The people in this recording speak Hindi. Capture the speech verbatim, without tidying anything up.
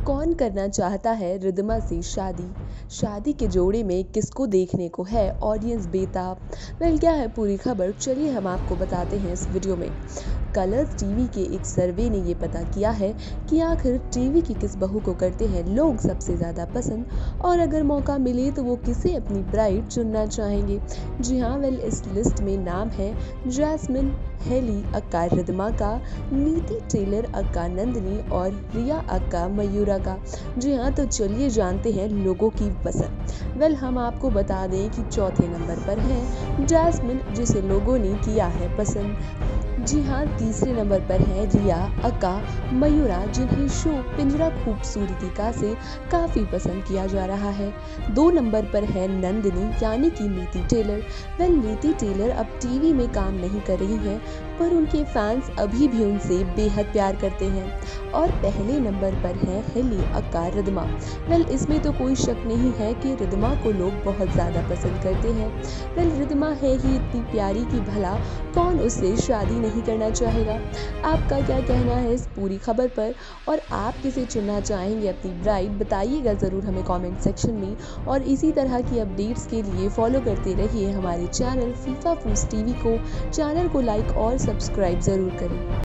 कौन करना चाहता है रिद्धिमा से शादी? शादी के जोड़े में किसको देखने को है ऑडियंस बेताब? वेल क्या है पूरी खबर, चलिए हम आपको बताते हैं इस वीडियो में। कलर्स टीवी के एक सर्वे ने ये पता किया है कि आखिर टीवी की किस बहू को करते हैं लोग सबसे ज़्यादा पसंद, और अगर मौका मिले तो वो किसे अपनी ब्राइड चुनना चाहेंगे। जी हाँ, वेल इस लिस्ट में नाम है जैस्मिन, हेली अक्का रिद्धिमा का, नीति टेलर अक्का नंदिनी और रिया अक्का मयूरा का। जी हाँ, तो चलिए जानते हैं लोगों की पसंद। वेल हम आपको बता दें कि चौथे नंबर पर है जैस्मिन, जिसे लोगों ने किया है पसंद। जी हाँ, तीसरे नंबर पर है रिया अक्का मयूरा, जिन्हें शो पिंजरा खूबसूरती का से काफ़ी पसंद किया जा रहा है। दो नंबर पर है नंदिनी यानी कि Niti Taylor. Well Niti Taylor अब टीवी में काम नहीं कर रही हैं, पर उनके फैंस अभी भी उनसे बेहद प्यार करते हैं। और पहले नंबर पर है हेली अक्का रिद्धिमा। वेल इसमें तो कोई शक नहीं है कि रिद्धिमा को लोग बहुत ज़्यादा पसंद करते हैं। वेल रिद्धिमा है ही इतनी प्यारी कि भला कौन उससे शादी नहीं करना चाहेगा। आपका क्या कहना है इस पूरी खबर पर, और आप किसे चुनना चाहेंगे अपनी ब्राइड, बताइएगा ज़रूर हमें कमेंट सेक्शन में। और इसी तरह की अपडेट्स के लिए फॉलो करते रहिए हमारे चैनल फीफा फूड्स टीवी को। चैनल को लाइक और सब्सक्राइब ज़रूर करें।